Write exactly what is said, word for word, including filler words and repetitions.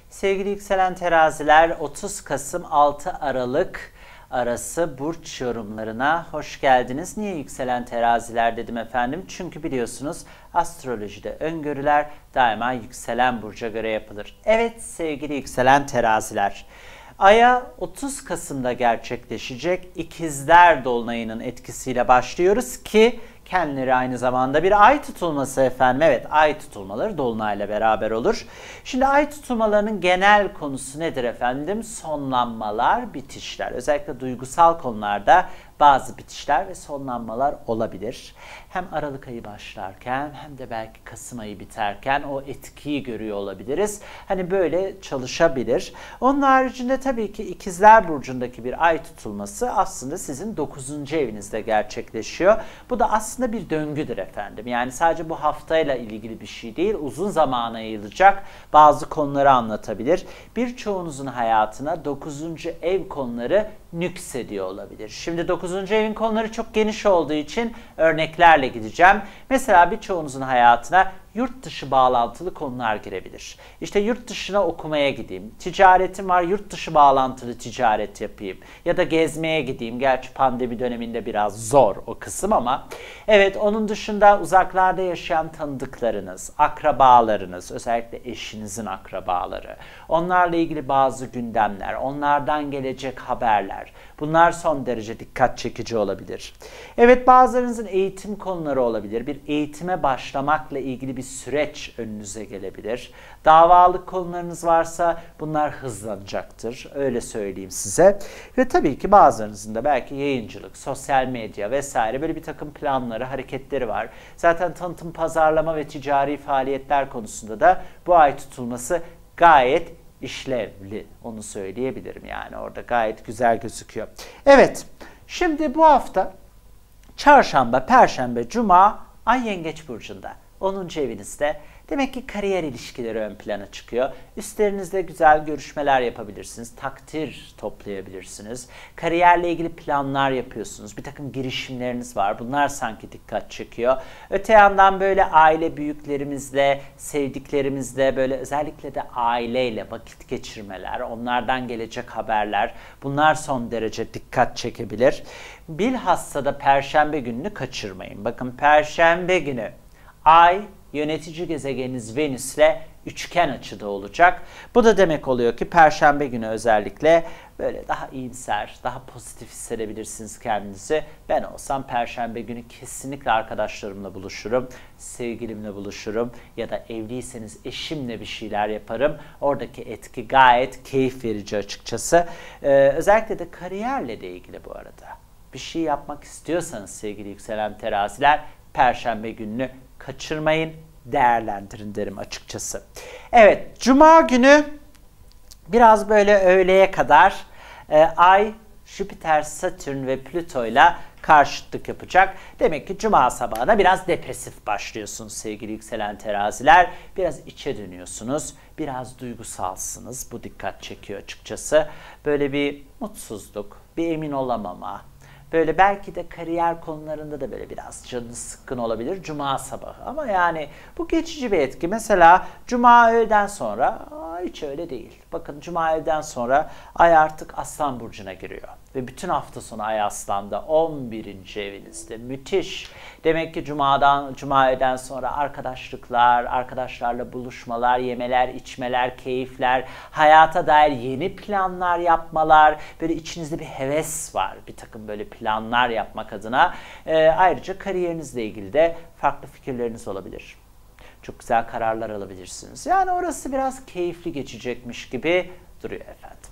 Sevgili yükselen teraziler, otuz Kasım altı Aralık arası burç yorumlarına hoş geldiniz. Niye yükselen teraziler dedim efendim? Çünkü biliyorsunuz astrolojide öngörüler daima yükselen burca göre yapılır. Evet sevgili yükselen teraziler, Ay'a otuz Kasım'da gerçekleşecek İkizler Dolunay'ının etkisiyle başlıyoruz ki kendileri aynı zamanda bir ay tutulması efendim. Evet, ay tutulmaları dolunayla beraber olur. Şimdi ay tutulmalarının genel konusu nedir efendim? Sonlanmalar, bitişler. Özellikle duygusal konularda bazı bitişler ve sonlanmalar olabilir. Hem Aralık ayı başlarken hem de belki Kasım ayı biterken o etkiyi görüyor olabiliriz. Hani böyle çalışabilir. Onun haricinde tabii ki İkizler Burcu'ndaki bir ay tutulması aslında sizin dokuzuncu evinizde gerçekleşiyor. Bu da aslında bir döngüdür efendim. Yani sadece bu haftayla ilgili bir şey değil, uzun zamana yayılacak bazı konuları anlatabilir. Birçoğunuzun hayatına dokuzuncu ev konuları nüksediyor olabilir. Şimdi dokuzuncu evin konuları çok geniş olduğu için örneklerle gideceğim. Mesela birçoğunuzun hayatına yurt dışı bağlantılı konular girebilir. İşte yurt dışına okumaya gideyim, ticaretim var, yurt dışı bağlantılı ticaret yapayım ya da gezmeye gideyim. Gerçi pandemi döneminde biraz zor o kısım ama evet, onun dışında uzaklarda yaşayan tanıdıklarınız, akrabalarınız, özellikle eşinizin akrabaları, onlarla ilgili bazı gündemler, onlardan gelecek haberler, bunlar son derece dikkat çekici olabilir. Evet, bazılarınızın eğitim konuları olabilir. Bir eğitime başlamakla ilgili bir süreç önünüze gelebilir. Davalık konularınız varsa bunlar hızlanacaktır. Öyle söyleyeyim size. Ve tabii ki bazılarınızın da belki yayıncılık, sosyal medya vesaire böyle bir takım planları, hareketleri var. Zaten tanıtım, pazarlama ve ticari faaliyetler konusunda da bu ay tutulması gayet işlevli. Onu söyleyebilirim yani. Orada gayet güzel gözüküyor. Evet. Şimdi bu hafta Çarşamba, Perşembe, Cuma Ay Yengeç Burcu'nda. onuncu evinizde. Demek ki kariyer ilişkileri ön plana çıkıyor. Üstlerinizde güzel görüşmeler yapabilirsiniz. Takdir toplayabilirsiniz. Kariyerle ilgili planlar yapıyorsunuz. Bir takım girişimleriniz var. Bunlar sanki dikkat çekiyor. Öte yandan böyle aile büyüklerimizle, sevdiklerimizle, böyle özellikle de aileyle vakit geçirmeler, onlardan gelecek haberler, bunlar son derece dikkat çekebilir. Bilhassa da Perşembe gününü kaçırmayın. Bakın Perşembe günü Ay yönetici gezegeniniz Venüs'le üçgen açıda olacak. Bu da demek oluyor ki Perşembe günü özellikle böyle daha iyimser, daha pozitif hissedebilirsiniz kendinizi. Ben olsam Perşembe günü kesinlikle arkadaşlarımla buluşurum, sevgilimle buluşurum ya da evliyseniz eşimle bir şeyler yaparım. Oradaki etki gayet keyif verici açıkçası. Ee, özellikle de kariyerle de ilgili bu arada. Bir şey yapmak istiyorsanız sevgili yükselen teraziler, Perşembe gününü kaçırmayın, değerlendirin derim açıkçası. Evet, Cuma günü biraz böyle öğleye kadar e, Ay, Jüpiter, Satürn ve Plüto ile karşıtlık yapacak. Demek ki Cuma sabahına biraz depresif başlıyorsunuz sevgili yükselen teraziler. Biraz içe dönüyorsunuz, biraz duygusalsınız. Bu dikkat çekiyor açıkçası. Böyle bir mutsuzluk, bir emin olamama, böyle belki de kariyer konularında da böyle biraz canınız sıkkın olabilir Cuma sabahı. Ama yani bu geçici bir etki. Mesela Cuma öğleden sonra hiç öyle değil. Bakın Cuma öğleden sonra Ay artık Aslan Burcu'na giriyor. Ve bütün hafta sonu Ay Aslan'da on birinci evinizde. Müthiş. Demek ki Cuma'dan, Cuma öğleden sonra arkadaşlıklar, arkadaşlarla buluşmalar, yemeler, içmeler, keyifler, hayata dair yeni planlar yapmalar, böyle içinizde bir heves var. Bir takım böyle planlar yapmak adına. Ee, ayrıca kariyerinizle ilgili de farklı fikirleriniz olabilir. Çok güzel kararlar alabilirsiniz. Yani orası biraz keyifli geçecekmiş gibi duruyor efendim.